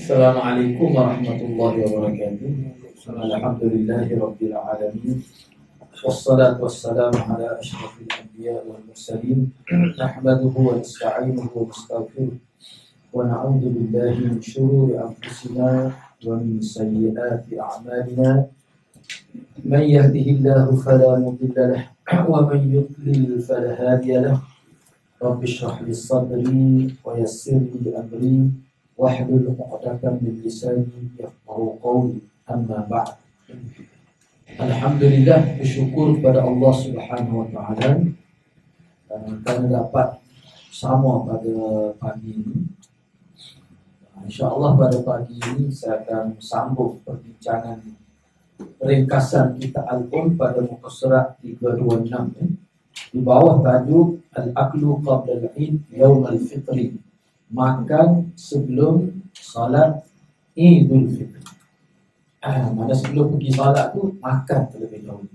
Assalamualaikum warahmatullahi wabarakatuh. Alhamdulillahi alamin. Wassalatu wassalamu ala asyrafil anbiya wal mursalin. Nahmaduhu wa nasta'inuhu wa nastaghfiruh. Wa na'udzu billahi min shururi anfusina wa min sayyiati a'malina. Man yahdihillahu fala mudilla lahu wa man yudlil fala hadiya lahu. Rabbi shrah li sadri wa yassir li amri wahlul 'uqdatam min lisani yafqahu qawli. Amma ba'd. Alhamdulillah, bersyukur kepada Allah Subhanahu wa taala kerana dapat sama pada pagi ini. InsyaAllah pada pagi ini saya akan sambung perbincangan ringkasan kita Al-Qur'an pada muka surat 326 di bawah tajuk Al-Aklu Qabla Al-Eid Yawm Al-Fitri, makan sebelum salat Idul Fitri. Mana sebelum pergi salat tu makan terlebih dahulu.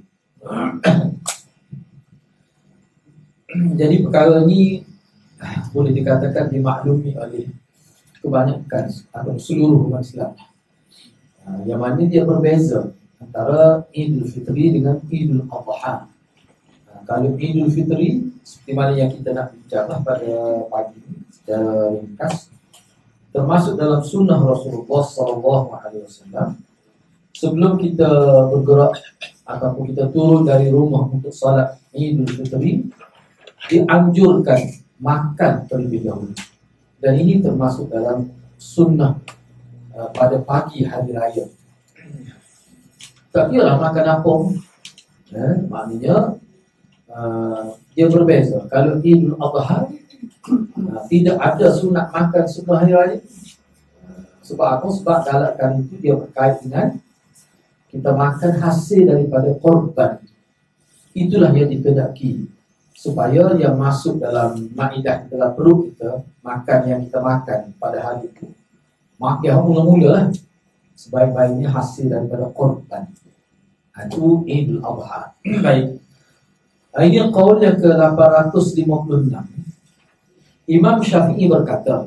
Jadi perkara ni boleh dikatakan dimaklumi oleh kebanyakan atau seluruh umat Islam. Yang mana dia berbeza antara Idul Fitri dengan Idul Adha. Kalau Idul Fitri seperti mana yang kita nak bincang pada pagi ini secara ringkas, termasuk dalam sunnah Rasulullah SAW. Sebelum kita bergerak ataupun kita turun dari rumah untuk salat Idul Fitri, dianjurkan makan terlebih dahulu. Dan ini termasuk dalam sunnah pada pagi hari raya. Tak kira makan apa, maknanya dia berbeza. Kalau Idul Adha tidak ada sunat makan sebelum hari raya. Sebab apa? Sebab galakkan itu dia berkait dengan kita makan hasil daripada korban. Itulah yang dikehendaki, supaya yang masuk dalam maidah, dalam perut kita, makan yang kita makan pada hari itu, makan mula-mula lah, sebaik-baiknya hasil daripada korban. Itu Idul Adha. Baik. Ini qaul yang ke-856. Imam Syafi'i berkata,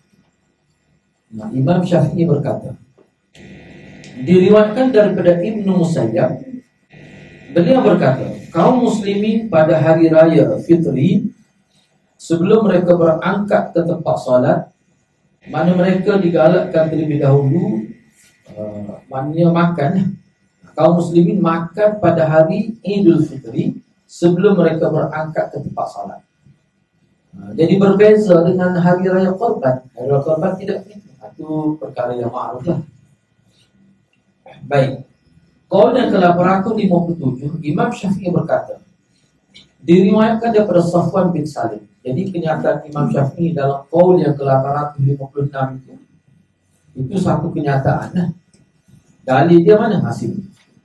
diriwayatkan daripada Ibnu Musayyab, beliau berkata, kaum muslimin pada hari raya Fitri, sebelum mereka berangkat ke tempat salat, mana mereka digalakkan terlebih dahulu, maknanya makan. Kaum muslimin makan pada hari Idul Fitri sebelum mereka berangkat ke tempat salat. Jadi berbeza dengan hari raya Qurban. Hari raya Qurban tidak begitu. Itu perkara yang ma'ruf lah. Baik. Qaul yang ke-857, Imam Syafi'i berkata, diriwayatkan daripada Safwan bin Salim. Jadi kenyataan Imam Syafi'i dalam qaul yang ke-856 itu satu kenyataan. Dalil dia mana? Hasil.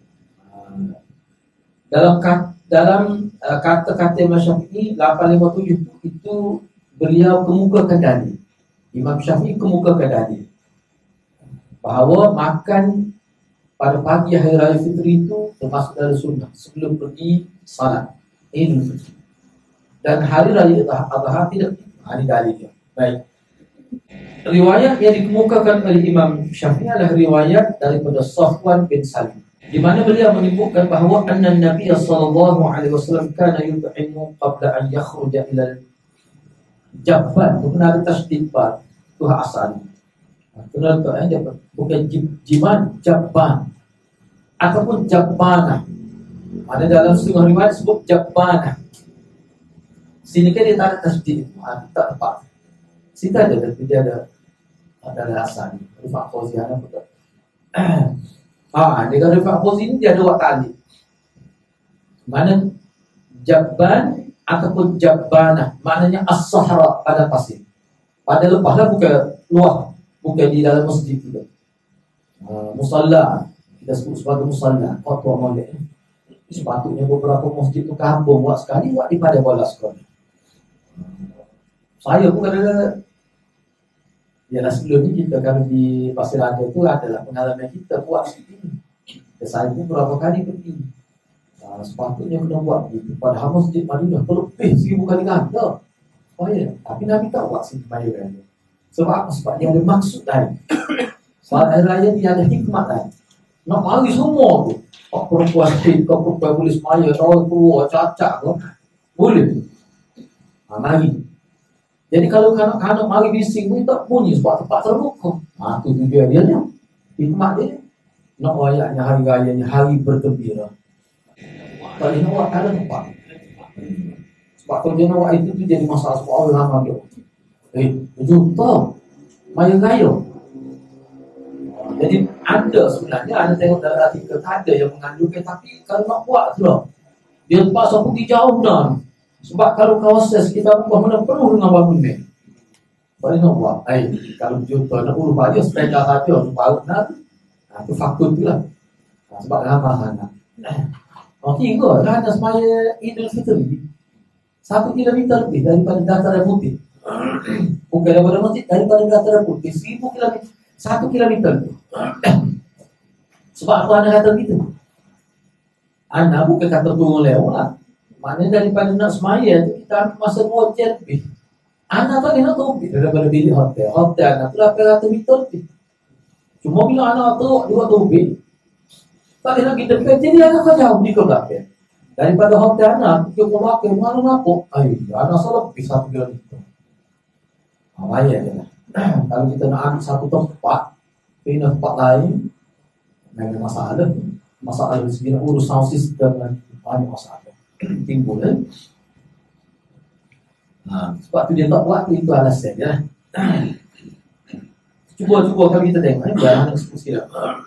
Dalam kata-kata Imam Syafi'i 857 itu beliau kemukakan dalil. Imam Syafi'i kemukakan dalil bahawa makan pada pagi hari raya Fitri itu termasuk dalam sunnah sebelum pergi salat Idul Fitri. Dan hari raya Adha tidak. Ini dalilnya. Baik. Riwayat yang dikemukakan oleh Imam Syafi'i adalah riwayat daripada Safwan bin Salim, di mana beliau menyebutkan bahawa anna Nabi sallallahu alaihi wasallam kana yut'imu qabla an yakhruja ila Jabban. Bukan ada tasdid ba tu asal. Kena dia bukan jiman, Jabban ataupun Jabbana. Ada dalam setengah riwayat sebut Jabbana. Sini kan dia tak ada tasdid, tak tepat. Sini ada, tapi dia ada asal. Rifaq Fauziana betul. Dengan Rifaq Fauzi ini dia ada buat ta'liq. Mana Jabban ataupun Jabbana, maknanya as-sahra, pada pasir. Pada lepah lah, bukan luar, bukan di dalam masjid kita. Musalla, kita sebut sebagai musalla, fatwa Malik. Sepatutnya beberapa masjid tu kampung buat sekali, buat di pada bola sekolah. Saya pun kadang-kadang, yalah sebelum ni kita kalau di Pasir Raja tu adalah pengalaman kita buat seperti ini. Saya pun berapa kali pergi. Sepatutnya kena buat begitu. Padahal masjid Madinah terlebih 1000 kali ganda. Tapi Nabi tak buat sini bayar. Sebab apa? Sebab dia ada maksud lain. Hari raya ni ada hikmat kan. Nak mari semua tu. Kau perempuan boleh semaya, orang keluar, cacat tu. Boleh. Mari. Jadi kalau kanak-kanak mari bising pun tak bunyi sebab tempat terbuka. Tu tujuan dia ni. Hikmat dia. Nak wayaknya hari raya ni hari bergembira. Tak boleh nak buat ada tempat. Sebab kalau dia nak buat itu tu jadi masalah sebab orang ramai dia. Berjuta maya raya. Jadi ada sebenarnya, ada tengok dalam artikel tak ada yang mengandungkan, tapi kalau nak buat tu lah, dia terpaksa pergi jauh dah. Sebab kalau kawasan sekitar rumah mana penuh dengan bangunan. Boleh nak buat. Kalau juta nak urus baju sepeda saja untuk baru nak. Itu faktor tu lah. Sebab ramah anak. Okey ke? Dah ada semaya Idul Fitri 1 kilometer lebih daripada dataran putih. Bukan daripada masjid, daripada dataran putih 1000 kilometer. 1 kilometer. Sebab aku anak kata gitu. Anak bukan kata turun lewat lah. Maknanya daripada nak semaya tu kita ambil masa 2 jam lebih. Anak tadi nak topik daripada bilik hotel. Hotel anak tu 800 meter lebih. Cuma bila anak tu dia topik, tak nak kita dekat, jadi anak kau jauh di belakang. Daripada hotel anak ke belakang mana nampak? Anak salah lebih 1 kilometer. Bahaya je lah. Kalau kita nak ambil satu tempat, pindah tempat lain, ada masalah. Masalah dari segi urus sound system dan banyak masalah timbul. Sebab tu dia tak buat tu, itu alasan ya. Cuba kalau kita tengok biar anak sikit.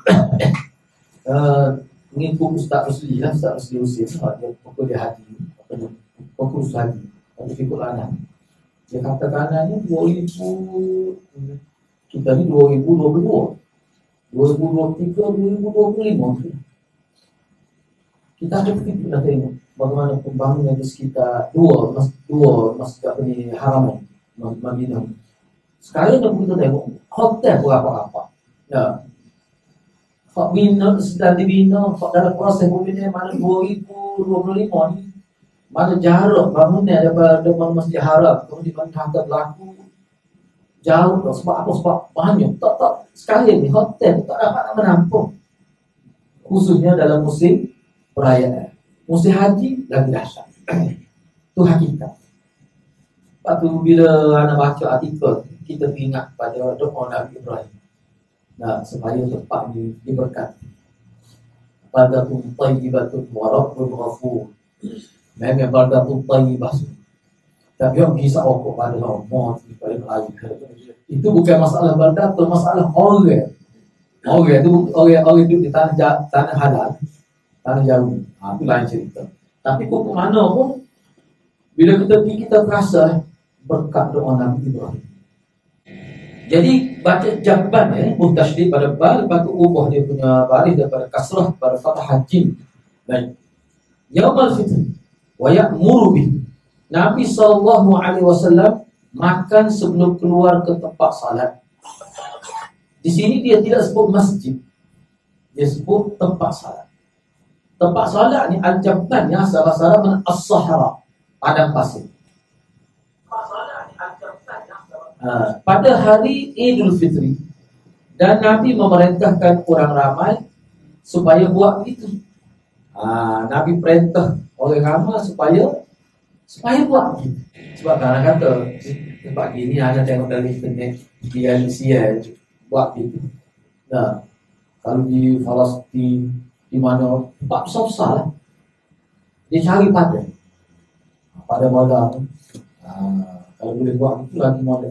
Mengikut Ustaz Rusli lah, Ustaz Rusli Husin, dia pokok dia hati, pokok Ustaz hati, tapi fikul anak. Dia katakan anaknya 2000, kita ni 2022, 2023, 2025. Kita ada fikir nak tengok bagaimana pembangunan di sekitar dua masjid ni Haram Madinah. Sekarang kita tengok hotel berapa-apa. Ya. Hak bina sedang dibina, hak dalam proses pembinaan mana 2025 ni. Mana jarak bangunan daripada Masjid Haram kemudian hantar berlaku jauh dah. Sebab apa? Sebab banyak tak sekarang ni hotel tak dapat nak menampung, khususnya dalam musim perayaan. Musim haji lagi dahsyat. Itu hakikat. Lepas tu bila anak baca artikel, kita ingat pada doa Nabi Ibrahim. Supaya tempat ni diberkati. Baldatun tayyibatun wa rabbun ghafur. Memang baldatun tayyibah. Tapi yang kisah okok pada Allah itu bukan masalah baldatun, masalah orang. Orang itu orang duduk di tanah halal, tanah jauh. Itu lain cerita. Tapi kok mana pun bila kita pergi kita terasa berkat doa Nabi Ibrahim. Jadi baca jaban mutasydid pada bal, lepas tu ubah dia punya baris daripada kasrah pada fathah jim. Baik. Yaumul fitr wa ya'muru bih. Nabi SAW makan sebelum keluar ke tempat salat. Di sini dia tidak sebut masjid. Dia sebut tempat salat. Tempat salat ni al-jabban ya, salah-salah as-sahara, padang pasir. Pada hari Idul Fitri, dan Nabi memerintahkan orang ramai supaya buat begitu. Nabi perintah orang ramai supaya buat begitu. Sebab kadang kata tempat gini ada tengok dari internet dia Malaysia buat begitu. Kalau di Palestin di mana tempat besar-besar lah, dia cari pada modal. Kalau boleh buat itu lagi modal.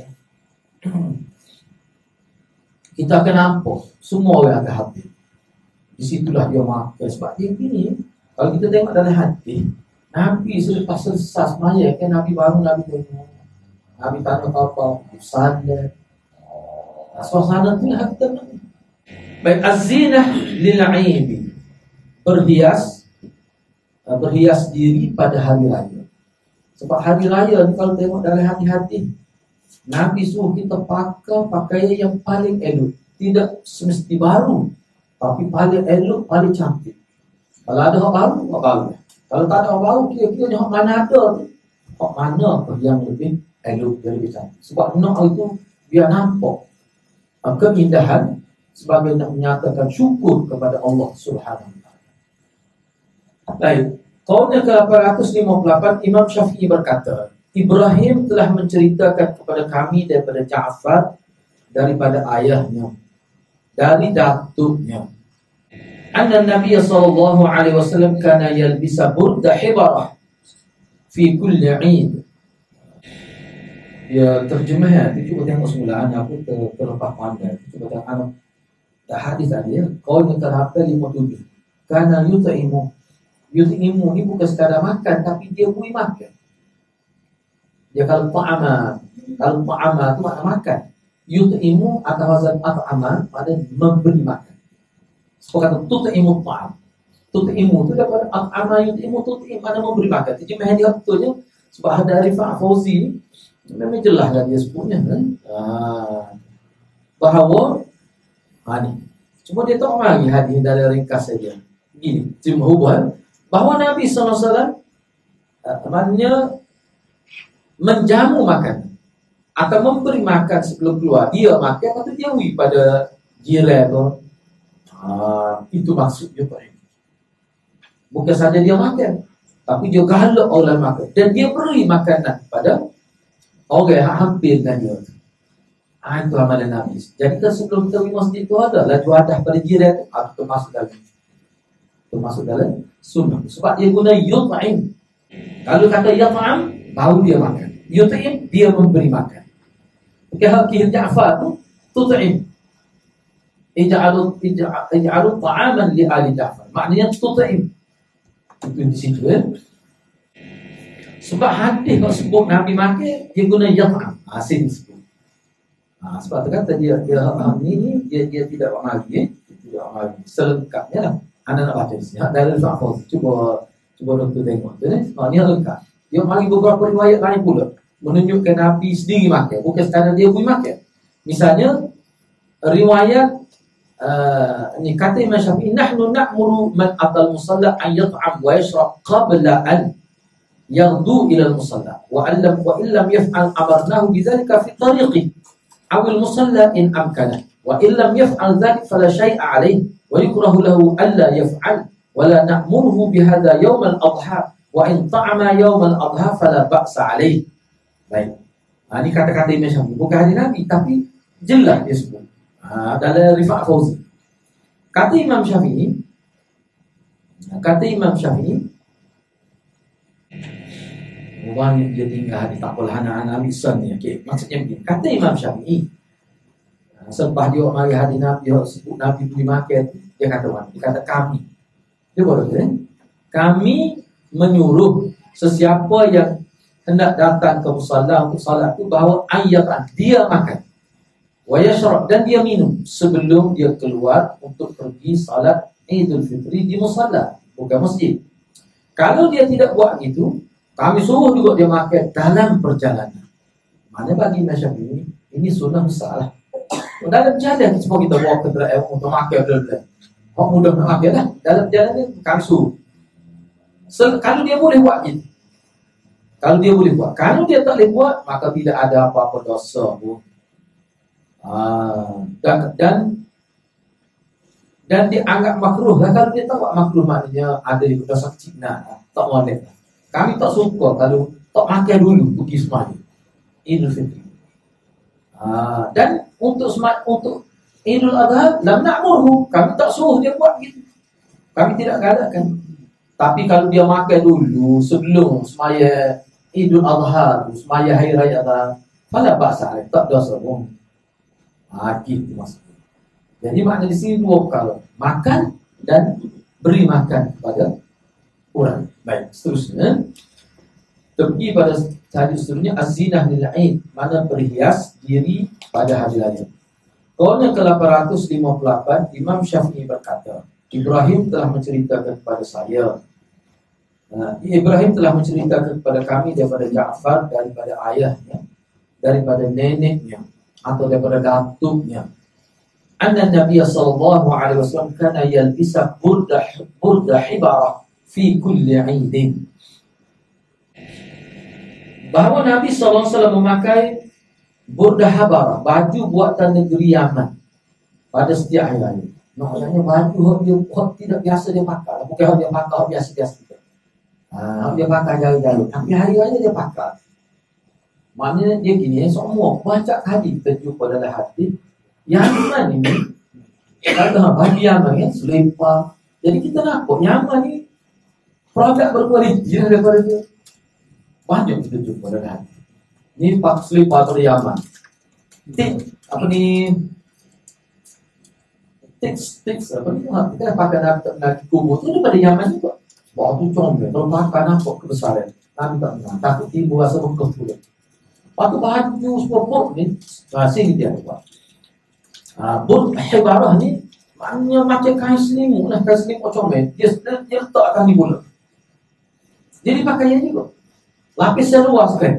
Kita akan nampak semua orang akan hadir. Di situlah dia makan. Sebab dia begini, kalau kita tengok dalam hati, Nabi selepas selesai semaya kan Nabi bangun, Nabi tengok, Nabi tanya apa sandal. Suasana tu lah kita nak. Baik, az-zinah lil-'aid, berhias diri pada hari raya. Sebab hari raya ni kalau tengok dalam hati-hati, Nabi suruh kita pakai pakaian yang paling elok. Tidak semesti baru, tapi paling elok, paling cantik. Kalau ada hak baru, hak baru. Kalau tak ada hak baru, kira-kira hak mana ada tu, hak mana yang lebih elok, yang lebih cantik. Sebab nak itu biar nampak keindahan sebagai nak menyatakan syukur kepada Allah Subhanahu wa taala. Baik, qaulnya ke-858, Imam Syafi'i berkata, Ibrahim telah menceritakan kepada kami daripada Ja'far daripada ayahnya, dari datuknya, anna Nabi sallallahu alaihi wasallam kana yalbisa burda hibarah fi kulli 'id. Ya, terjemah itu cuba tengok semula aku terlepas pandai. Cuba tengok hadis tadi ya. Qaulnya ke-57, kana yut'imu ni bukan sekadar makan, tapi dia beri makan. Ya, kalau ta'ama itu makna makan. Yut'imu atau wazan at'ama makna memberi makan. Seperti tut'imu ta'am. Tut'imu itu daripada at'ama, yut'imu, tut'im makna memberi makan. Jadi memang dia betulnya sebab ada Rifa'ah Fauzi memang jelas lah dia sebutnya kan. Bahawa ni. Cuma dia tak mari hadis dari ringkas saja. Gini, jumhur bahawa Nabi SAW maknanya menjamu makan atau memberi makan sebelum keluar. Dia makan atau dia beri pada jiran tu. Itu maksudnya Pak. Bukan saja dia makan, tapi dia galak orang makan dan dia beri makanan pada orang yang hampir dengan dia. Itu amalan Nabi. Jadi kan sebelum kita pergi masjid itu ada laju adah pada jiran tu, termasuk dalam sunnah. Sebab dia guna yut'im. Kalau kata yat'am, baru dia makan. Yut'im, dia memberi makan. Kehakir Ja'far tu tut'im. Ij'alu ta'aman li ali Ja'far. Maknanya tut'im. Itu di situ ya. Sebab hadis kalau sebut Nabi makan, dia guna yat'am. Asin sebut. Sebab tu kata dia tidak amali, tidak amali. Selengkapnya lah. Anda nak baca di sini. Dari Al-Fahfaz. Cuba doktor tengok tu ni. Ni lengkap. Dia mari beberapa riwayat lain pula menunjukkan Nabi sendiri makan, bukan sekadar dia beri makan. Misalnya riwayat ni kata Imam Syafi'i, nahnu na'muru man atal musalla an yat'am wa yashrab qabla an yaghdu ila al-musalla wa illam yaf'al amarnahu bidzalika fi tariqi aw al-musalla in amkana wa illam yaf'al dzalik fala syai'a alayhi wa yukrahu lahu alla yaf'al wa la na'muruhu bihadza yawm al-adha wa in ta'ama yawm al-adha fala ba'sa alayhi. Baik. Ini kata-kata Imam Syafi'i, bukan hadis Nabi, tapi jelas dia sebut. Dalam Rifa'ah Fauzi. Kata Imam Syafi'i, orang dia tinggal hadis tak apalah anak-anak lisan ni. Okay. Maksudnya begini. Kata Imam Syafi'i, selepas dia mari hadis Nabi, dia sebut Nabi beri makan, dia kata mana? Dia kata kami. Dia baru kata, kami menyuruh sesiapa yang hendak datang ke musalla untuk salat itu bahawa ayatan dia makan wa yashrab dan dia minum sebelum dia keluar untuk pergi salat Idul Fitri di musalla, bukan masjid. Kalau dia tidak buat gitu, kami suruh juga dia makan dalam perjalanan. Mana bagi Imam Syafi'i ini sunnah besar lah. Dalam jalan semua kita bawa ke untuk makan betul-betul. Orang mudah nak makan lah. Dalam perjalanan kami suruh. Kalau dia boleh buat gitu. Kalau dia boleh buat. Kalau dia tak boleh buat, maka tidak ada apa-apa dosa pun. Dan dianggap makruh lah. Kalau dia tak buat makruh, maknanya ada dosa kecil. Tak boleh. Kami tak suka kalau tak makan dulu pergi semaya Idul Fitri. Dan untuk Idul Adha, lam na'murhu, kami tak suruh dia buat gitu. Kami tidak galakkan. Tapi kalau dia makan dulu sebelum semaya Idul Adha, semaya hari raya Adha, fala ba'sa, tak dosa pun. Gitu maksudnya. Jadi makna di sini dua perkara, makan dan beri makan kepada orang. Baik, seterusnya pergi pada hadis seterusnya, az-zinah lil 'aid, mana berhias diri pada hari raya. Qaulnya ke-858, Imam Syafi'i berkata, Ibrahim telah menceritakan kepada saya. Ibrahim telah menceritakan kepada kami daripada Ja'far, daripada ayahnya, daripada neneknya, atau daripada datuknya. Anna Nabi sallallahu alaihi wasallam kana yalbisa burda hibarah fi kulli 'idin. Bahawa Nabi sallallahu alaihi wasallam memakai burda habarah, baju buatan negeri Yaman. pada setiap hari raya. Maknanya baju dia tidak biasa dia pakai, bukan dia pakai biasa-biasa. Dia pakai jari-jari, tapi hari raya dia pakai. Maknanya dia gini, semua banyak kali kita jumpa dalam hati Yaman ini, kata baju Yaman kan, selipar. Jadi kita nampak Yaman ni produk berkualiti daripada dia. Banyak kita jumpa dalam hati. Ni pak selipar dari Yaman. Apa ni? Tiks apa ni? Kita pakai nak kubur tu daripada Yaman juga. Waktu comel, kalau makan nampak kebesaran. Nabi tak pernah takut timbul rasa bekah pula. Waktu baju sepopok ni, sini dia buat. Bot hibarah ni, maknanya macam kain selimut lah, kain selimut comel. Dia letakkan di bola. Jadi pakaian juga. Lapis yang luas kan.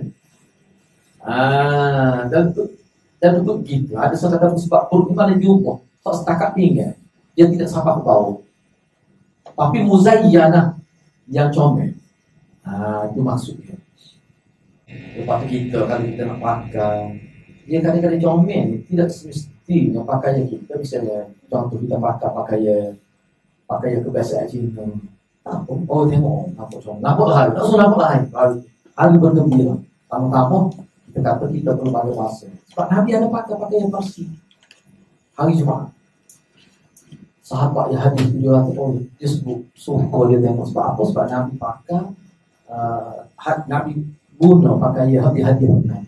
Dan untuk gitu, ada satu sebab perut ni mana jumpa. Tak setakat pinggan. Dia tidak sampai ke bawah. Tapi muzayyanah yang comel. Itu maksudnya. Lepas kita, kalau kita nak pakai, dia kadang-kadang comel ni tidak semestinya pakaian kita. Misalnya, contoh kita pakaian kebiasaan Cina. Oh tengok, nampak comel. Nampak lah, langsung nampak lah. Hari bergembira. Kamu-kamu, kita kata kita perlu pada masa. Sebab Nabi ada pakaian Parsi. Hari Jumaat. Sahabat yang hadis dia sebut suka dia tengok sebab apa? Sebab Nabi pakai Nabi guna pakai hadiah Nabi.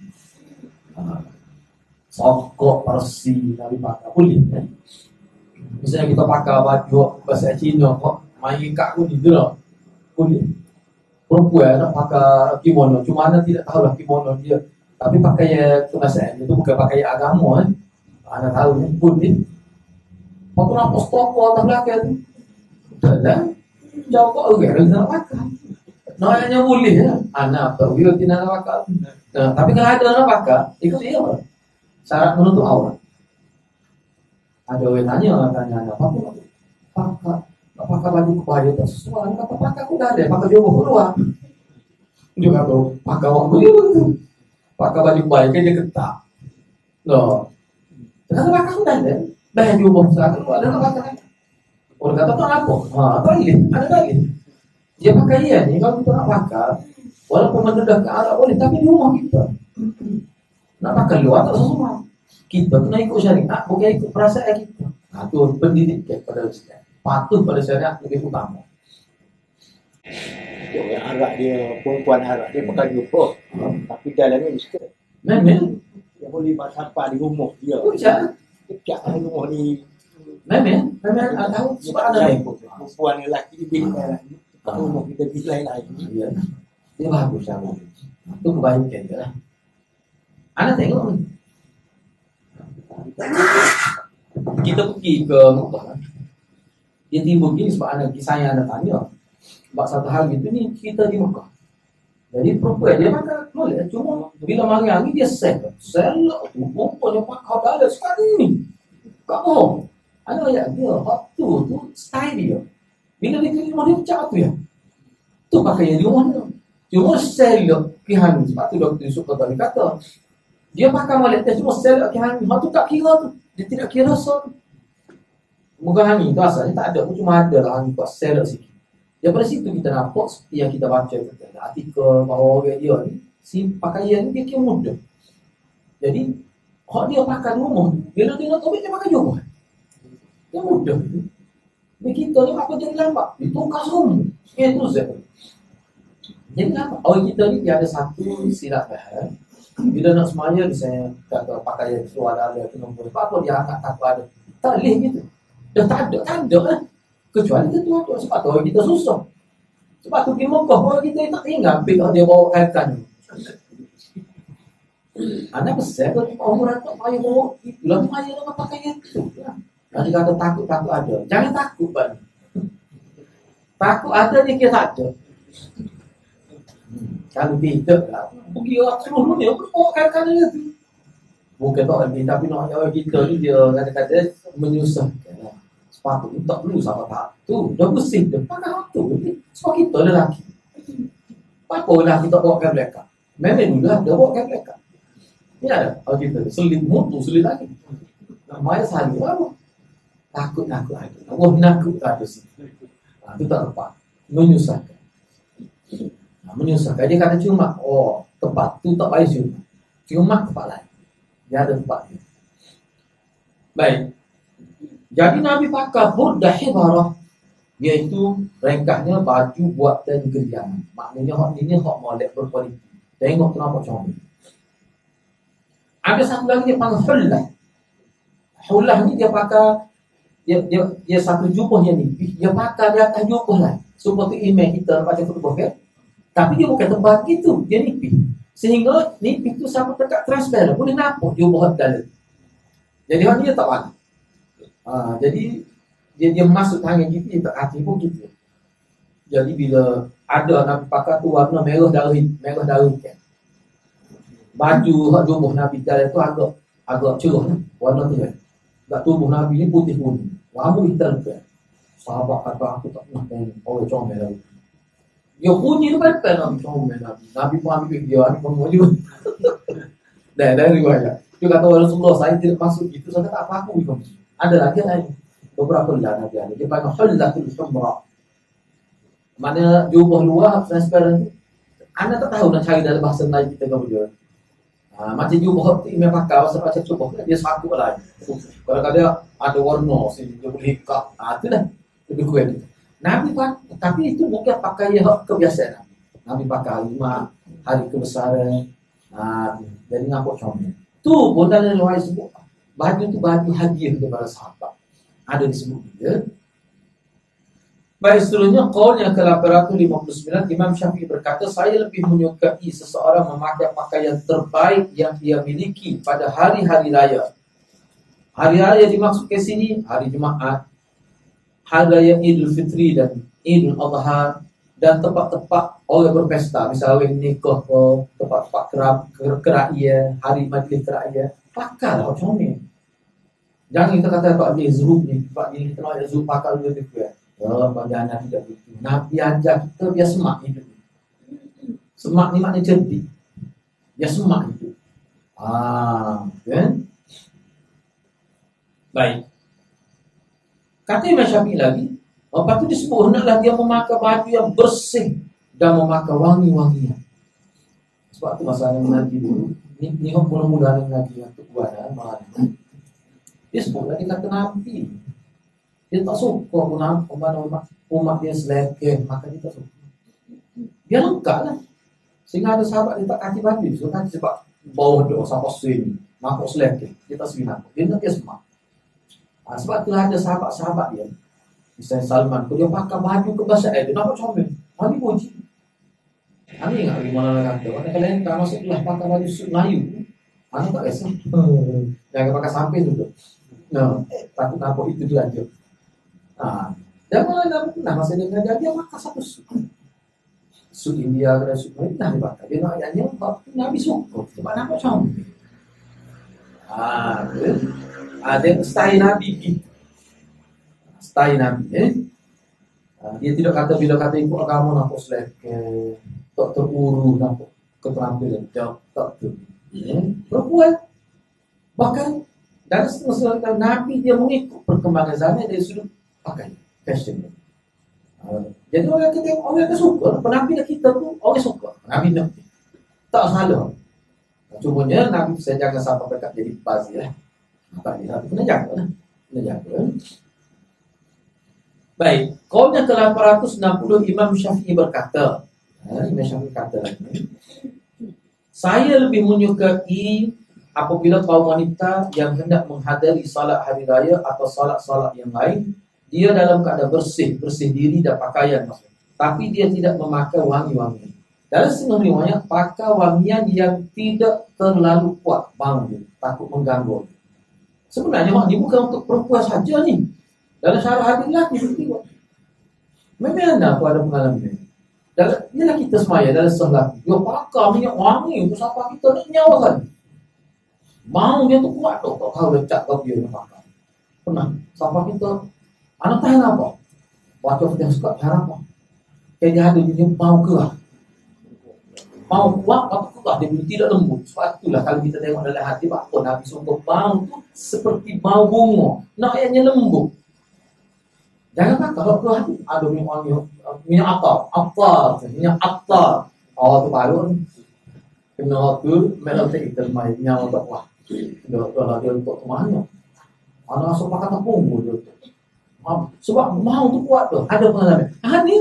Sokok Parsi Nabi pakai boleh kan? Misalnya kita pakai baju bahasa Cina kok main kat pun itu lah boleh. Perempuan nak pakai kimono, cuma anda tidak tahu lah kimono dia, tapi pakai kebahasaan itu bukan pakai agama kan? Anda tahu ni boleh. Waktu nampak stoko atas belakang tu, tak lah. Jauh kok orang nak pakai. Nanya boleh ya. Anak tahu dia tidak nak pakai. Tapi kalau ada nak pakai, ikut dia apa? Syarat menutup aurat. Ada orang tanya apa pun pakai baju kebaya tak sesuai. Kata pakai aku dah ada, pakai dia keluar. Dia kata pakai waktu dia begitu. Pakai baju kebaya kan dia ketak. Loh, ternyata pakai aku dah ada. Dah yang diubah besar, ada nak pakai. Orang kata tak apa. Tak boleh, ada lagi. Dia pakai dia ni, kalau kita nak pakai, walaupun mendedah ke arah boleh, tapi di rumah kita. Nak pakai luar tak sesuai. Kita kena ikut syariat, bukan ikut perasaan kita. Itu pendidikan pada syariat. Patuh pada syariat lebih utama. Orang Arab dia, perempuan Arab dia pakai jubah, tapi dalamnya dia suka. Memang. Dia boleh buat sampah di rumah dia. Macam Kejap rumah ni. memang tahu sebab ada perempuan lelaki dia bila lagi. Rumah kita bila lagi. dia. Dia bagus sama. Itu kebaikan dia lah. Anak tengok ni. Kita pergi ke Mekah. Dia timbul gini sebab anak saya anak tanya. Sebab satu hari itu ni kita di Mekah. Jadi perempuan dia makan boleh, cuma bila mari angin dia selok tu perempuan yang pakai dalam sekali ni. Tak bohong. Ada ayat dia, waktu tu style dia. Bila dia kena rumah dia macam tu ya. Tu pakai yang di rumah dia. Cuma selok kihan sebab tu doktor Yusuf tadi kata dia pakai molek dia cuma selok kihan. Hak tu tak kira tu. Dia tidak kira so. Bukan angin tu asalnya tak ada, cuma ada lah angin kuat selok sikit. Daripada situ kita nampak seperti yang kita baca artikel bahawa orang dia ni si pakaian dia kira mudah. Jadi kalau dia pakai rumah, bila tengok topik dia pakai rumah. Dia mudah. Tapi kita ni apa jadi lambat? Ditukar semua. Itu saja. Jadi lambat. Orang kita ni dia ada satu silap faham. Bila nak semaya misalnya kata pakaian seluar ada kena buat apa dia angkat tak ada. Tak boleh gitu. Dah tak ada lah. Kecuali kita tu sebab tu kita susah. Sebab tu pergi Mekah orang kita tak tinggal bila dia bawa kaitan. Anak besar tu orang tak payah bawa itulah payah nak pakai itu. Nanti kata takut ada. Jangan takut bang. Takut ada dia kira tak ada. Kalau tidak lah, pergi orang seluruh dunia bawa kaitan itu. Bukan tak lagi tapi nak orang kita ni dia kata-kata menyusahkan. Sepatu tak perlu sama tak tu dah bersih dah pakai tu sebab kita lelaki apa lelaki tak bawa kan belakang memang dulu dah bawa kan belakang ni ada kalau kita selit motor selit lagi namanya sehari apa takut nak. Allah nakut tak ada situ. Itu tak tepat. Menyusahkan. Menyusahkan. Dia kata cuma, tempat tu tak payah cuma. Cuma tempat lain. Dia ada tempat dia. Baik. Jadi Nabi pakai burdah hibarah, iaitu ringkasnya baju buatan gerian. Maknanya hak ni hak molek berkualiti. Tengok kenapa comel. Ada satu lagi dia panggil hullah. Hullah ni dia pakai dia satu jubah yang nipis, dia pakai di atas jubah lain. Seperti email kita baca khutbah kan. Tapi dia bukan tebal gitu, dia nipis. Sehingga nipis tu sampai dekat transparan, boleh nampak jubah dalam. Jadi hak ni dia tak warna. Jadi dia masuk tangan kita, dia tak hati pun gitu. Jadi bila ada Nabi pakai tu warna merah darah kan. Baju hak tubuh Nabi dalam tu agak cerah lah warna tu kan. Tak tubuh Nabi ni putih kuning. Rambut hitam kan. Sahabat kata aku tak pernah tengok orang comel lagi. Dia bunyi tu kan Nabi comel Nabi. Nabi pun ambil dia ni pun juga. Dari riwayat. Dia kata Rasulullah saya tidak masuk gitu, saya tak apa aku gitu. Ada lagi lain. Beberapa Nabi ada. Dia panggil hullatul humra. Mana jubah luar transparan tu. Anda tak tahu nak cari dalam bahasa Melayu kita ke benda. Macam jubah tu imam pakai bahasa jubah dia satu lagi. Kadang-kadang ada warna sini dia boleh ikat. Itu dah lebih kurang itu. Nabi pakai, tapi itu bukan pakai kebiasaan Nabi. Nabi pakai 5 hari kebesaran. Jadi nampak comel. Tu pun dalam riwayat sebut baju tu baju hadiah kepada sahabat. Ada disebut dia. Baik, seterusnya qaul yang ke-859, Imam Syafi'i berkata, saya lebih menyukai seseorang memakai pakaian terbaik yang dia miliki pada hari-hari raya. Hari raya dimaksud ke sini hari Jumaat, hari raya Idul Fitri dan Idul Adha, dan tempat-tempat orang berpesta, misalnya nikah ke tempat-tempat keraya, hari majlis keraya, pakailah macam ni. Jangan kita kata Pak Haji Zurub ni, Pak Haji kita nak ada Zurub pakai lebih kurang. Bagi anak tidak begitu. Nabi ajar kita biar semak hidup. Semak ni maknanya cerdik. Biar semak hidup. Kan? Baik. Kata Imam Syafi'i lagi, lepas tu disebut hendaklah dia memakai baju yang bersih dan memakai wangi-wangian. Sebab tu masalah mengaji dulu. Ni mula-mula mengaji yang terbuat malam. Dia sebut lagi kata Nabi. Dia tak suka umat dia selekeh, maka dia tak suka. Dia lengkap lah. Sehingga ada sahabat dia tak kaki baju. So kan sebab bawah doa sampai sini, mampu selekeh. Dia tak sini nampak. Dia nak dia semak. Sebab itulah ada sahabat-sahabat dia. Misalnya Salman, dia pakai baju kebangsaan dia nampak comel. Nabi puji. Nabi ingat lagi mana kata. Mana kalian tak masuklah pakai baju suit Melayu. Mana tak biasa. Jangan pakai samping tu. Takut nampak itu tu aja. Dan malah Nabi pernah masa dia mengajar dia pakai satu suit India dan suit Melayu Nabi pakai. Dia nak ayatnya Nabi suka. Sebab nampak comel. Ada style Nabi gitu. Style Nabi dia tidak kata bila kata ikut agama nampak selekeh, tak teruru, nampak keterampilan tak tu. Perempuan bahkan dari setengah Nabi dia mengikut perkembangan zaman dari sudut pakai fashion. Jadi orang kita orang yang suka penampilan kita tu orang suka. Nabi nak tak salah. Cumanya Nabi saya jangan sampai dekat jadi bazir lah. Tak dia kena jaga lah. Kena jaga. Baik, qaul yang ke-860 Imam Syafi'i berkata, Imam Syafi'i kata lagi, saya lebih menyukai apabila kaum wanita yang hendak menghadiri salat hari raya atau salat-salat yang lain, dia dalam keadaan bersih diri dan pakaian maksudnya. Tapi dia tidak memakai wangi-wangian. Dalam setengah riwayat, pakai wangian yang tidak terlalu kuat, bau dia, takut mengganggu. Sebenarnya ini bukan untuk perempuan saja ni. Dalam syarah hadis lelaki begitu. Memang aku ada pengalaman ni. Dalam kita semaya dalam sebelah dia pakai minyak wangi untuk siapa kita nak nyawa kan. Mau dia tu kuat tu tak tahu lecak kau dia nak pakai. Pernah siapa kita anak tahan apa? Baca kita suka cara apa? Kayak dia ada dia mau keluar. Mau kuat atau kuat dia tidak lembut. Sebab itulah kalau kita tengok dalam hati apa Nabi suka bau tu seperti bau bunga. Nak ayatnya lembut. Jangan pakai kalau keluar tu ada minyak apa, tu baru kena tu mereka kita main minyak apa wah, dah dia untuk mana? Anak asuh pakai tepung tu. Sebab mau tu kuat tu, ada pengalaman. Ni,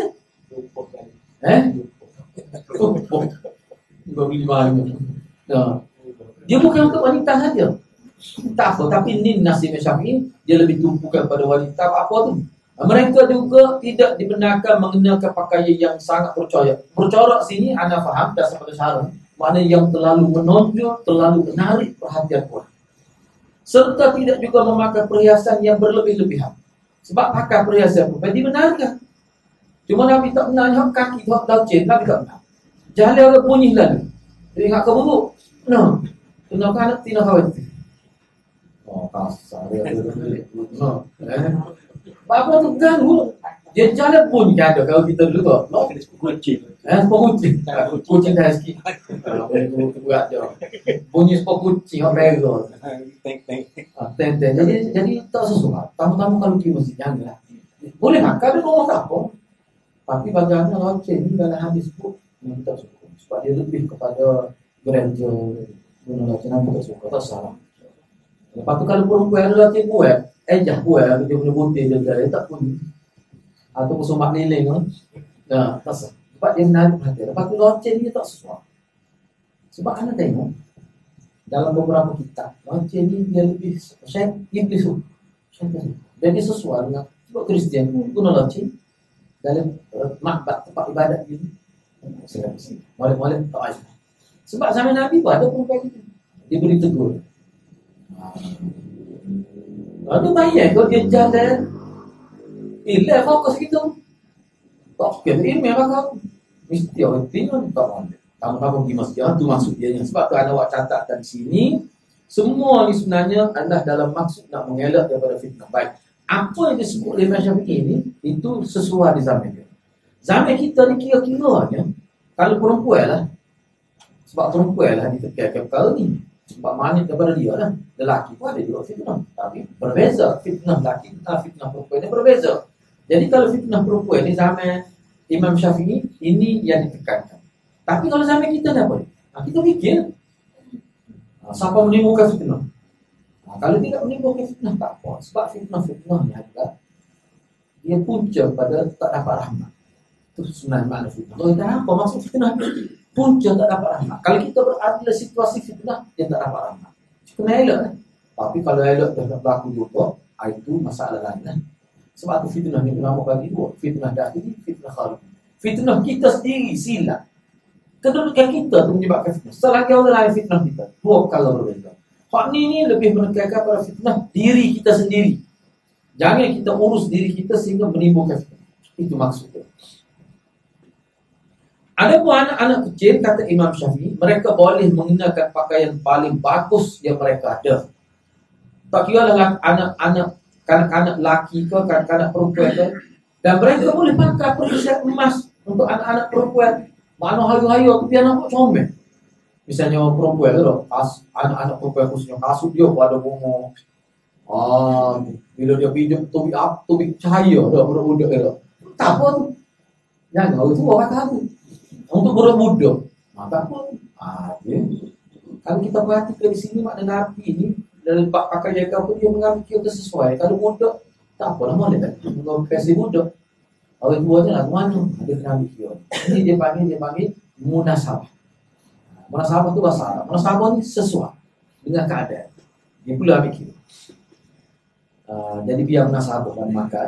Dua beli bahan. Dia bukan untuk wanita saja. Tak apa, tapi ni nasib Syafi'i dia lebih tumpukan pada wanita apa tu. Mereka juga tidak dibenarkan mengenakan pakaian yang sangat bercorak sini anda faham dasar pada sarung, mana yang terlalu menonjol, terlalu menarik perhatian orang. Serta tidak juga memakai perhiasan yang berlebih-lebihan. Sebab pakai perhiasan pun dibenarkan. Cuma Nabi tak benar kaki tak laucin, Nabi tak benar. Jalan orang bunyi lalu. Dia ingat kau buruk. No. Kena kan tina kawin. Kasar dia. No. Apa tu ganggu? Dia jalan pun ada kalau kita dulu tu. No, kucing. Kucing. Kucing dah sikit. Itu berat je. Bunyi sepuluh kucing orang bego. Teng. Jadi tak sesuai. Tamu-tamu kalau pergi masjid janganlah. Boleh makan dia ngomong tak apa. Tapi bagaimana loceng ni dalam hadis pun minta suka. Sebab dia lebih kepada gereja guna loceng minta suka. Tak salah. Lepas tu kalau perempuan ada loceng buat, jah buat dia punya bunting dia tak pun. Atau pesumak liling kan. Nah, tak salah. Sebab dia menarik perhatian. Lepas tu loceng dia tak sesuai. Sebab anda tengok dalam beberapa kitab, loceng ni dia lebih iblis tu. Jadi sesuai dengan sebab Kristian pun guna loceng dalam makbat tempat ibadat gitu. Molek-molek tak ada. Sebab zaman Nabi pun ada perempuan gitu. Dia beri tegur. Lalu bayar kalau dia jalan ilah fokus gitu. Tak kira ini memang kau mesti orang tinggal tak boleh. Kamu pergi masjid tu maksud dia. Sebab tu ada awak catatkan di sini. Semua ni sebenarnya adalah dalam maksud nak mengelak daripada fitnah. Baik. Apa yang disebut oleh Imam Syafi'i ini itu sesuai di zaman dia. Zaman kita ni kira-kira aja. Kalau perempuan lah, sebab perempuan lah ditekan perkara ni. Sebab manis daripada dia lah. Lelaki pun ada juga fitnah, tapi berbeza. Fitnah lelaki, fitnah perempuan ni berbeza. Jadi kalau fitnah perempuan ni zaman Imam Syafi'i ini yang ditekankan. Tapi kalau zaman kita ni apa? Kita fikir siapa menimbulkan fitnah? Kalau tidak menimbulkan fitnah tak apa. Sebab fitnah ni adalah dia punca pada tak dapat rahmat. Itu sebenarnya makna fitnah. Kalau kita apa maksud fitnah? Punca tak dapat rahmat. Kalau kita berada dalam situasi fitnah, dia tak dapat rahmat. Kena elak kan? Tapi kalau elak dah berlaku juga, itu masalah lain kan? Sebab itu fitnah ni ulama bagi dua. Fitnah dakhili, fitnah khariji. Fitnah kita sendiri silap. Kedudukan kita tu menyebabkan fitnah. Selagi orang lain fitnah kita, dua perkara berbeza. Hak ni lebih menekankan pada fitnah diri kita sendiri. Jangan kita urus diri kita sehingga menimbulkan fitnah. Itu maksudnya. Ada pun anak-anak kecil, kata Imam Syafi'i, mereka boleh mengenakan pakaian paling bagus yang mereka ada. Tak kira lah anak-anak, kanak-kanak lelaki ke, kanak-kanak perempuan ke. Dan mereka boleh pakai perhiasan emas untuk anak-anak perempuan. Mana hari-hari tu dia nampak comel. Misalnya perempuan tu, anak-anak perempuan khususnya kasut dia ada bunga. Bila dia pinjam tubik cahaya dah budak-budak dia. Tak apa tu. Jangan itu orang kata. Untuk budak-budak. Tak apa. Kalau kita perhatikan di sini makna Nabi ni dalam pakai jaga pun dia mengambil kita sesuai. Kalau budak tak apa lah boleh kan. Kalau kasih budak orang tuanya lah mana dia kena ambil dia. Ini dia panggil munasabah. Munasabah tu bahasa Arab. Munasabah ni sesuai dengan keadaan. Dia pula ambil dia. Jadi biar munasabah dan makan.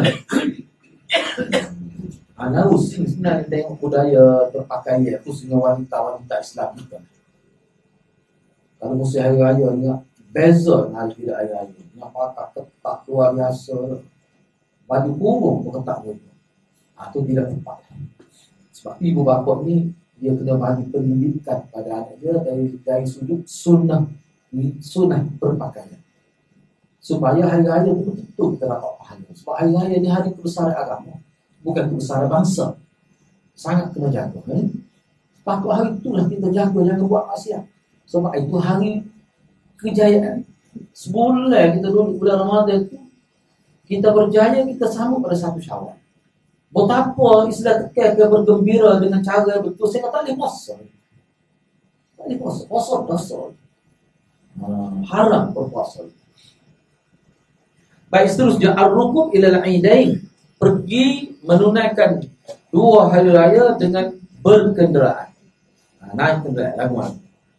Anak rusing sebenarnya tengok budaya berpakaian khususnya wanita-wanita Islam kita. Kalau musim hari raya ni beza hari tidak hari raya. Nak pakai ketat luar biasa. Baju kurung pun ketat dia. Itu tidak tepat. Sebab ibu bapa ni dia kena bagi pendidikan pada anak dia dari sudut sunnah berpakaian. Supaya hari raya itu betul kita dapat pahala. Sebab hari raya ni hari kebesaran agama, bukan kebesaran bangsa. Sangat kena jaga. Patut hari itulah kita jaga, jangan buat maksiat. Sebab itu hari kejayaan. Sebulan kita duduk bulan Ramadan itu, kita berjaya, kita sambut pada 1 Syawal. Betapa Islam tekan bergembira dengan cara betul. Saya kata tak boleh puasa. Puasa dosa. Haram berpuasa. Baik, seterusnya ar-rukub ila al-aidain, pergi menunaikan 2 hari raya dengan berkenderaan. Naik kenderaan laguan.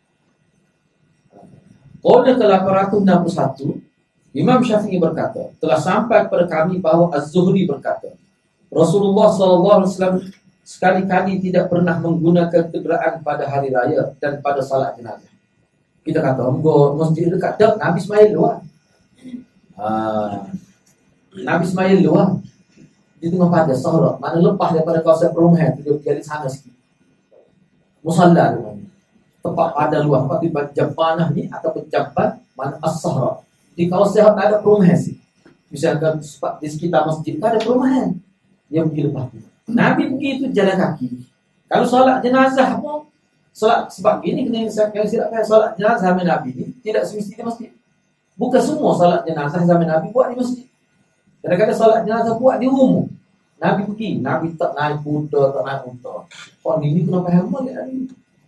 Qala ke-861, Imam Syafi'i berkata, telah sampai kepada kami bahawa Az-Zuhri berkata, Rasulullah SAW sekali-kali tidak pernah menggunakan kenderaan pada hari raya dan pada salat jenazah. Kita kata, masjid dekat dak, Nabi Ismail luar. Nabi Ismail luar. Di tengah pada sahara, mana lepas daripada kawasan perumahan, dia pergi di sana sikit. Musalla tu. Tepat pada luar, tepat di Jabanah ni ataupun Jaban, mana As-Sahra. Di kawasan tak ada perumahan sih. Misalkan di sekitar masjid tak ada perumahan. Dia pergi lepas tu. Nabi pergi itu jalan kaki. Kalau solat jenazah pun, solat sebab ini kena yang silapkan solat jenazah zaman Nabi ni tidak semestinya masjid. Bukan semua solat jenazah zaman Nabi buat di masjid. Kadang-kadang solat jenazah buat di rumah. Nabi pergi, Nabi tak naik kuda, tak naik unta. Oh ini kena faham boleh Nabi.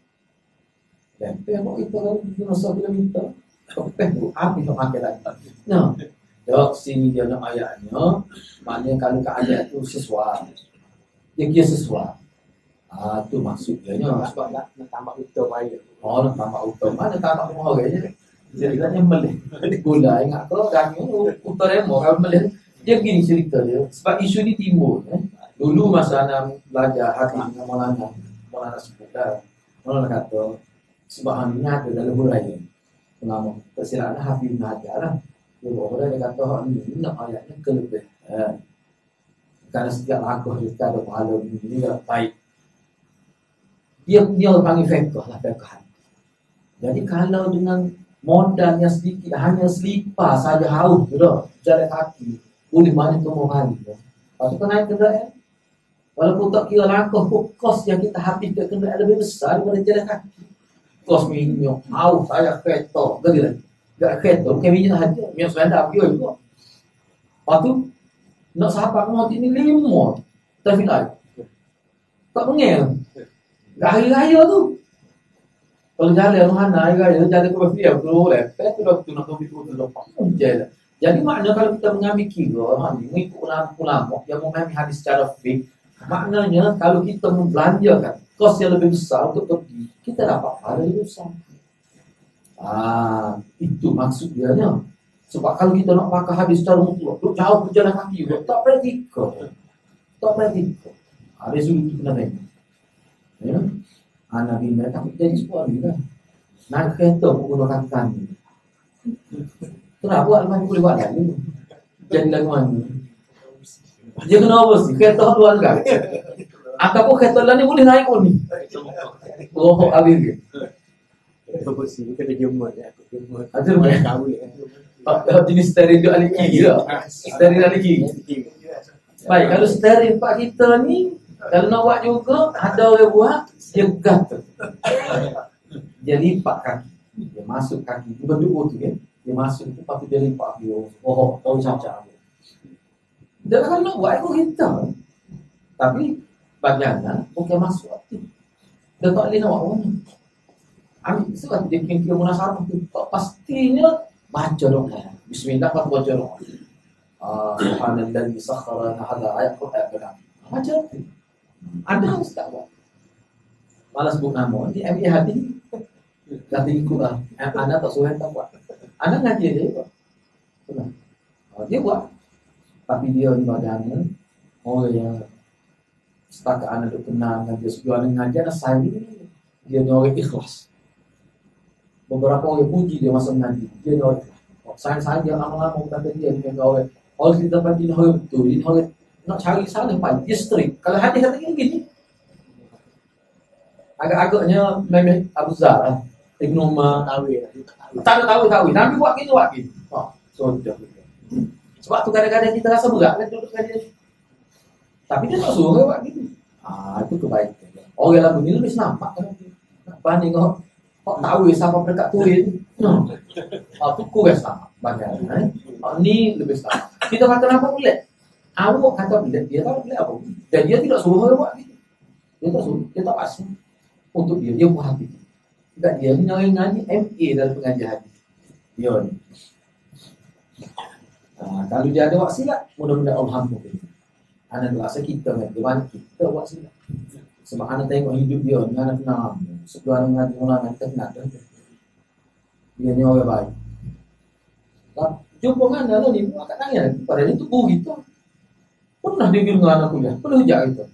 Lempeh kok kita kan masa kita minta. Lempeh tu habis nak makan lagi. Nah, dok sini dia nak ayatnya. Maknanya kalau keadaan tu sesuai. Dia kira sesuai. Tu maksudnya Sebab nak tambah utama air. Oh, nak tambah utama. Mana tambah mahal je. Ceritanya melih. Gula ingat kau kami utaremo kalau melih. Dia begini cerita dia. Sebab isu ni timbul. Dulu masa anak belajar hati dengan Maulana Seputar. Maulana kata subhanallah ada dalam huraian. Nama persilakan Hafiz Najar lah. Dia kata ni nak ayatnya kelebih. Kerana setiap lakuh kita ada pahala ini baik. Dia panggil fiqh lah, fiqh. Jadi kalau dengan modalnya sedikit, hanya selipar saja haus tu dah, jalan kaki, boleh mana tu mau kali. Lepas tu naik kenderaan. Walaupun tak kira langkah, kos yang kita habis ke kenderaan lebih besar daripada jalan kaki. Kos minyak, haus saya kereta, gede lagi. Gak kereta, bukan minyak saja, minyak selendang dia juga. Lepas tu, nak sahabat maut ini 5 traffic light. Tak pengel. Gak hari raya tu. Kalau jalan mana hari raya, jalan ke Bafia, keluar lepet, tu dah nak topi tu dah jalan. Jadi maknanya kalau kita mengambil kira, mengikut ulama yang memahami hadis secara fikih, maknanya kalau kita membelanjakan kos yang lebih besar untuk pergi, kita dapat pahala lebih besar. Itu maksud dia nya. Sebab kalau kita nak pakai hadis secara mutlak, tu jauh berjalan kaki juga, tak praktikal. Tak praktikal. Ada sudut itu kena baik. Ya. Nabi mereka jadi sebuah ni kan. Naik kereta menggunakan kaki. Kenapa Al-Mahdi boleh buat lagi? Jadi lagu mana? Dia kena apa sih? Kereta luar kan? Ataupun kereta lain ni boleh naik pun ni. Oh, habis ke? Apa sih? Kita jemur ya. Jemur. Ada banyak kahwin. Jenis steril dia aliki ke? Steril aliki. Baik, kalau steril pak kita ni, kalau nak buat juga, ada orang buat, dia gatal. Dia lipat kaki. Dia masuk kaki. Dia berdua tu kan. Dia masuk tu, lepas tu dia lipat dia. Oh, tahu caca. Dia kalau nak buat, ikut kita. Tapi, bagiannya, bukan masuk hati. Dia tak boleh nak buat mana. Ambil, sebab dia kira munasabah tu. Pastinya, baca doa. Bismillah, baca doa. Subhanalladzi sakhkhara lana hadza ayat Quran. Baca tu. Ada harus tak buat. Malas sebut nama. Dia ambil hati. Kata ikut lah. Anda tak suruh tak buat. Anda ngaji dia buat. Dia buat. Tapi dia ni badannya orang yang setakat anda duk kenal dengan dia sebelum anda ngaji, anda sayang dia ni orang ikhlas. Beberapa orang puji dia masa mengaji. Dia ni orang ikhlas. Sayang-sayang dia lama-lama kata dia dengan orang. Orang kita pandai dia orang betul. Dia orang nak cari sana pun dia strict. Kalau hadis kata gini. Agak-agaknya memang Abu Zar lah. Ibn Umar Tawil. tak tahu. Nabi buat gini. Sudah. Sebab tu kadang-kadang kita rasa berat kan duduk dengan dia. Tapi dia tak suruh buat gini. Itu kebaikan. Orang lagu ni lebih senampak kan. Nak banding kau tahu siapa dekat turin. Itu kurang sama. Banyak. Ini lebih sama. Kita kata apa boleh? Awak kata boleh, dia tak boleh apa? Dan dia tidak suruh awak gitu. Dia tak suruh, dia tak asing. Untuk dia buat hati. Enggak dia ngaji MA dalam pengajian hadis. Dia ni. Kalau dia ada waksilat, mudah-mudahan Allah ampun. Anak rasa kita memang kita waksilat. Sebab anak tengok hidup dia, anak kenal. Sebelum anak ngaji ulangan kita kenal. Dia ni orang baik. Jumpa dengan anak ni, akan tanya. Padahal itu guru kita. Pernah dia kira dengan anak kuliah. Pernah hujak kita.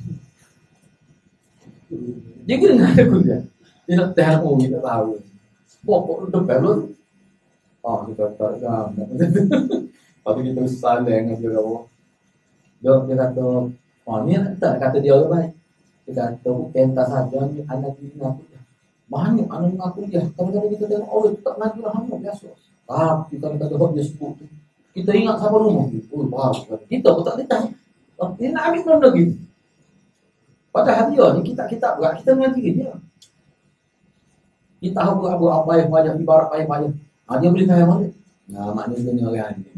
Dia kira dengan anak kuliah. Dia nak tahan guru, kita tahu. Pokok lu depan lu. Kita tak gambar. Tapi kita salah dengan dia kamu. Dia kata, ni tak kata dia orang baik. Dia kata, pentas saja ni anak ini aku. Banyak anak aku dia. Kadang-kadang kita tengok orang tak ngaji rahmat biasa. Tapi kadang-kadang dia sebut tu. Kita ingat siapa rumah tu. Kita pun tak tahu. Dia nak ambil belum lagi. Padahal dia ni kita buat kita ngaji dia. Kita tahu apa yang banyak ibarat apa yang banyak. Dia boleh faham balik. Maknanya dia ni orang ni.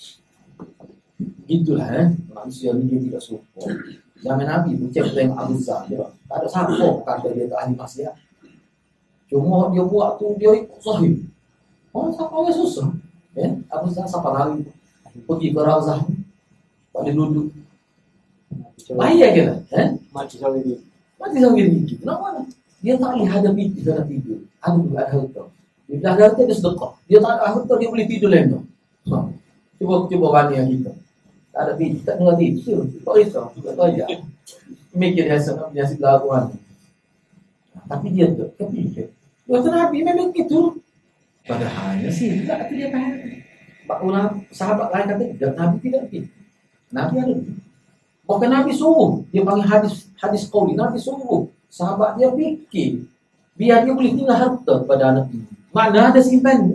Itulah manusia ni dia tidak suka. Zaman Nabi bukan tengok Abu Zar dia. Tak ada siapa kata dia tu ahli maksiat. Cuma dia buat tu dia ikut sahih. Siapa orang susah. Abu Zar siapa lari pergi ke Rauzah. Tak ada duduk. Bahaya ke tak? Mati sampai ni. Mati sampai ni. Kenapa? Dia tak boleh hadapi dalam tidur. Ada harta. Dia dah ada harta dia sedekah. Dia tak ada harta dia boleh tidur lain. Cuba banding kita. Tak ada tidur, tak dengar tidur. Tak risau, tak tahu aja. Mikir dia asyik lakukan. Tapi dia tu kepikir. Waktu Nabi memang gitu. Padahalnya sih, tak dia faham. Pak ulama sahabat lain kata, Nabi tidak begitu. Nabi ada. Bahkan Nabi suruh, dia panggil hadis qauli. Nabi suruh sahabat dia fikir biar dia boleh tinggal harta pada anak ini. Mana ada simpan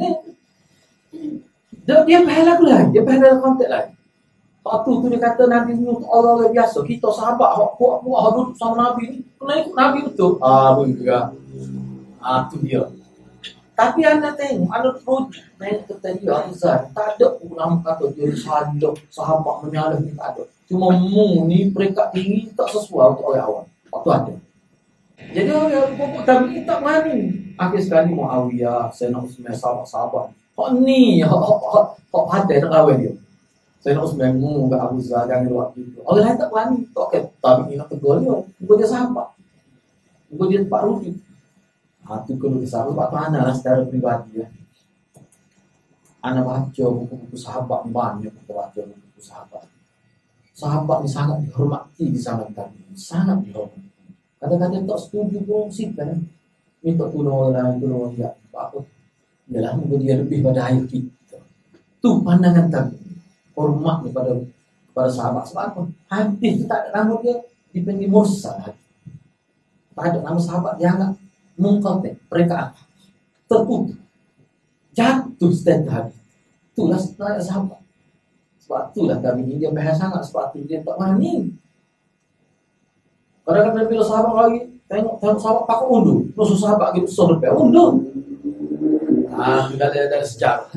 dia faham lagu lain, dia faham dalam konteks lain. Waktu tu dia kata Nabi ni untuk orang-orang biasa. Kita sahabat hak duduk sama Nabi ni kena ikut Nabi betul. Begitu juga. Tu dia. Tapi anda tengok, anda terus tengok kata dia Azhar, tak ada ulama kata dia sahabat menyalah ni, tak ada. Cuma ni peringkat tinggi tak sesuai untuk orang awam. Waktu ada. Jadi orang pokok tapi tak berani. Akhir sekali Muawiyah, Sayyidina Utsman, sahabat-sahabat. Hak ni, hak hadai nak lawan dia. Sayyidina Utsman enggak Abu Zar jangan buat gitu. Orang lain tak berani. Okey, tapi nak tegur dia. Bukan dia sahabat. Bukan dia Pak Rudi. Itu kalau disahut Pak Mana lah secara pribadi ya. Anak baca buku-buku sahabat banyak kita baca buku sahabat. Sahabat ni sangat dihormati di zaman tadi, sangat dihormati. Kadang-kadang tak setuju pun kan, minta tolong orang dia apa? Ialah mungkin dia lebih pada ayah kita. Tu pandangan tadi, hormat kepada sahabat. Sebab apa? Hadis tak ada nama dia dipanggil mursal. Tak ada nama sahabat dia anggap mungkin mereka terputus jatuh stand hadis. Itulah sebenarnya sahabat. Sebab itulah kami ini dia bahas sangat. Sebab itu dia tak berani. Kadang-kadang bila sahabat lagi tengok sahabat pakai undur. Nusus sahabat gitu surga undur. Sudah ada sejarah.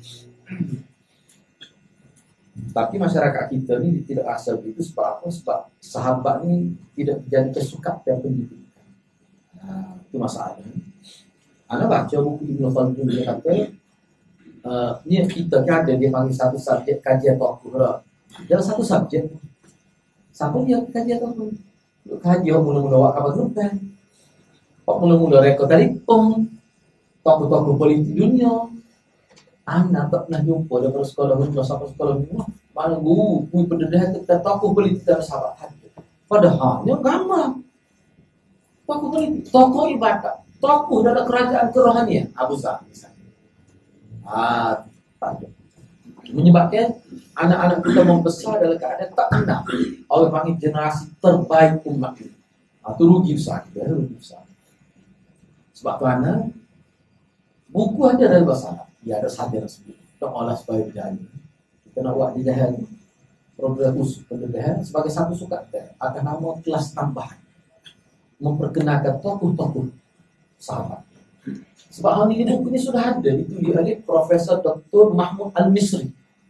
Tapi masyarakat kita ni tidak asal itu sebab apa? Sebab sahabat ni tidak jadi kesukaan dan pendidikan. Itu masalahnya. Anda baca buku Ibnu Khaldun dia kata ni kita kan ada dia panggil satu subjek kajian tokoh. Dia satu subjek. Siapa dia kajian tokoh? Kajian mula-mula awak kabar grupan. Pak mula-mula rekod telefon. Tokoh-tokoh politik dunia. Anda tak pernah jumpa daripada sekolah menengah sampai sekolah menengah. Mana guru pendedahan tentang tokoh politik dan sahabat hati. Padahal dia gambar. Tokoh politik, tokoh ibadah, tokoh dalam kerajaan kerohanian, Abu Zar misalnya. Menyebabkan anak-anak kita membesar dalam keadaan tak kenal. Orang panggil generasi terbaik umat ini. Itu rugi besar kita, rugi besar. Sebab kerana buku ada dalam bahasa Arab, dia ada sadir sendiri. Kita olah supaya berjaya. Kita nak buat dijahan program khusus pendidikan sebagai satu sukat akan nama kelas tambahan. Memperkenalkan tokoh-tokoh sahabat. Sebab hal ini buku ini sudah ada ditulis oleh Profesor Dr. Mahmud Al-Misri.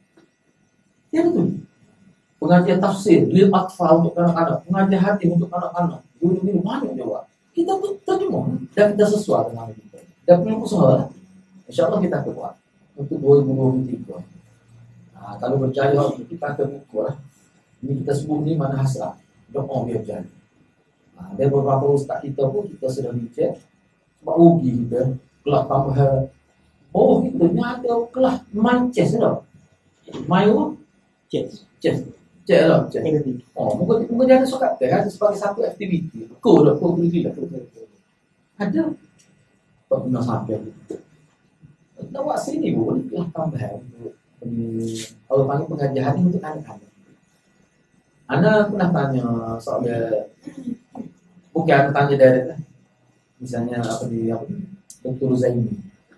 Dia betul. Pengajian tafsir, lil atfal untuk anak-anak, pengajian hati untuk anak-anak. Dulu-dulu banyak dia buat. Kita pun terjemah dan kita sesuai dengan kita. Dan perlu usaha. InsyaAllah kita akan buat untuk 2023. Nah, kalau berjaya kita akan buku lah. Ini kita sebut ni mana hasrat. Doa biar berjaya. Nah, dan beberapa ustaz kita pun kita sudah dicek. Sebab rugi kita. Kelak tambahan. Oh kita ni ada kelas main chess tau. Main apa? Chess. Chess. Cek lah, cek. Oh, mungkin dia ada sokat kan sebagai satu aktiviti. Kau boleh tidak? Ada. Tak pernah sampai. Nak buat sini boleh lah tambahan. Kalau panggil pengajian ini untuk anak-anak. Anak pernah tanya soal bukan anak tanya direct lah. Misalnya Dr. Zaini.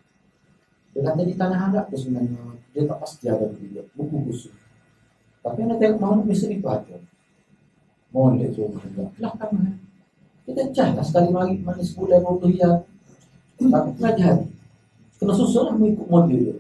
Dia kata di Tanah Arab tu sebenarnya dia tak pasti ada juga buku khusus. Tapi anda tengok Muhammad Misri itu ada. Boleh coba lah kan. Kita cahlah sekali lagi mana sebulan ya. Tapi pengajian kena susun lah mengikut model dia.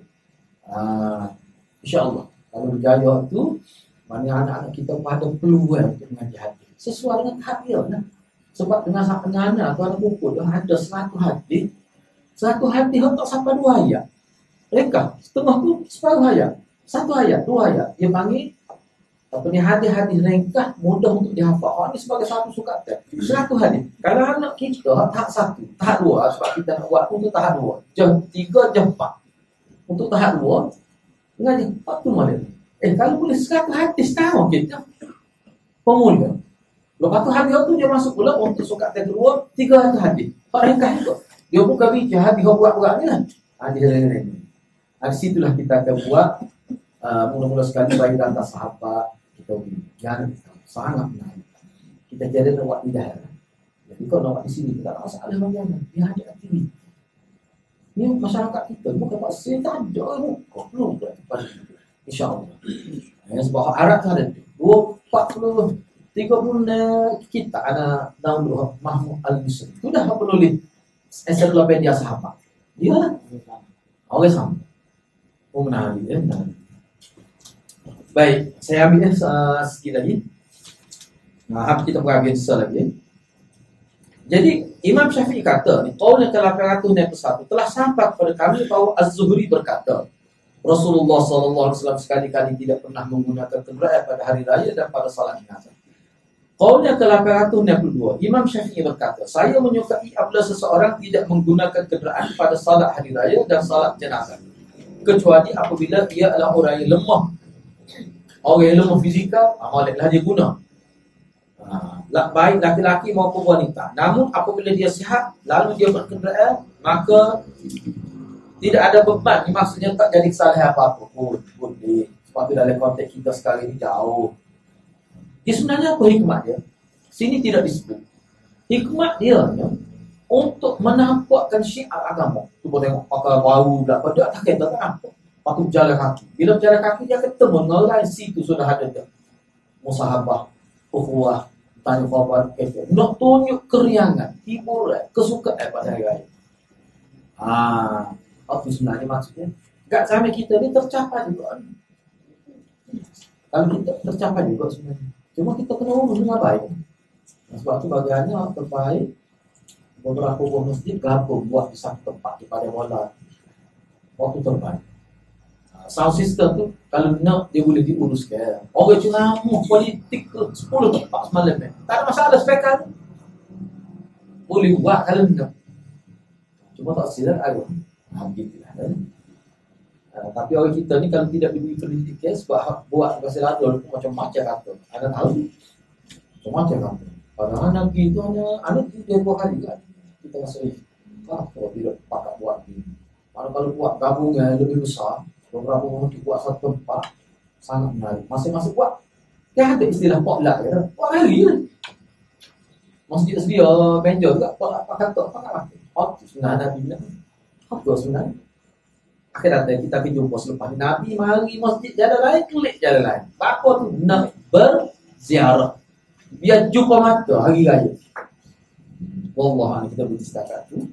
InsyaAllah kalau berjaya tu mana anak-anak kita pada peluang untuk mengaji hadis sesuai dengan tahap dia lah. Sebab dengan anak tu ada buku dah ada 100 hadis. 100 hadis tak sampai 2 ayat. Mereka setengah tu separuh ayat. 1 ayat, 2 ayat. Dia panggil apa ni hadis-hadis ringkas mudah untuk dihafal. Ini sebagai satu sukat teks. 100 hadis. Kalau anak kita tahap 1, tahap 2 sebab kita nak buat untuk tahap 2. Jam 3, jam 4. Untuk tahap 2 mengaji waktu mana? Kalau boleh 100 hadis tahu kita. Pemula. Lepas tu hadis tu dia masuk pula untuk sukat teks kedua 300 hadis. Pak ringkas itu. Dia buka bicara hadis buat-buat ni lah. Hadis ringkas. Di situlah kita akan buat mula-mula sekali bagi data sahabat. Yang sangat menarik. Kita jadi nak buat tidak. Jadi kalau nak buat di sini kita tak masalah bagaimana. Dia ada aktiviti. Ini masyarakat kita bukan buat saya tak ada muka belum pada InsyaAllah. Sebab Arab tu ada 40 30 kita ada daun Mahmud Al-Misri. Sudah penulis ensiklopedia sahabat. Dia lah. Orang sama. Oh menarik ya. Baik, saya ambil sikit lagi. Habis kita berhabis lagi. Jadi Imam Syafi'i kata, di qaul yang ke-891 telah sampai kepada kami bahawa Az-Zuhri berkata, Rasulullah SAW sekali-kali tidak pernah menggunakan kenderaan pada hari raya dan pada salat jenazah. Qaul yang ke-892, Imam Syafi'i berkata, saya menyukai apabila seseorang tidak menggunakan kenderaan pada salat hari raya dan salat jenazah, kecuali apabila ia adalah orang yang lemah. Orang yang lemah fizikal, bolehlah dia guna. Baik laki-laki maupun wanita. Namun apabila dia sihat, lalu dia berkenderaan, maka tidak ada beban. Ini maksudnya tak jadi kesalahan apa-apa pun. Boleh. Sebab itu dalam konteks kita sekarang ini jauh. Dia sebenarnya apa hikmat dia? Sini tidak disebut. Hikmat dia untuk menampakkan syiar agama. Cuba tengok pakai bau dah pada tak kata tak apa. Patut berjalan kaki. Bila berjalan kaki dia ketemu dengan orang situ sudah ada dia. Musahabah, ukhuwah, tanya khabar, nak tunjuk keriangan, hiburan, kesukaan pada hari raya. Apa sebenarnya maksudnya? Gak sampai kita ni tercapai juga. Kalau kita tercapai juga sebenarnya. Cuma kita kena urus dengan baik. Sebab tu bagiannya terbaik beberapa buah masjid gabung buat di satu tempat daripada bola. Waktu terbaik. Sound system tu kalau nak dia boleh diuruskan. Orang ceramah politik ke 10 tempat semalam ni. Tak ada masalah speaker. Boleh buat kalau nak. Cuma tak silap ada. Begitulah. Tapi orang kita ni kalau tidak diberi pendidikan sebab buat pasal adul macam-macam kata. Anda tahu? Macam-macam kata. Padahal Nabi itu hanya anak dia 2 kali kan. Kita rasa kalau tidak pakat buat ni. Kalau buat gabungan lebih besar, beberapa orang buat satu tempat sangat menarik. Masing-masing buat. Dia ada istilah potluck kata. Buat hari je. Masjid sedia meja juga potluck pakai kata pakai. Apa sebenarnya Nabi bilang? Apa sebenarnya? Akhirnya kita akan jumpa selepas Nabi mari masjid jalan lain, klik jalan lain. Apa tu? Nak berziarah. Biar jumpa mata hari raya. Wallah, kita beristirahat tu.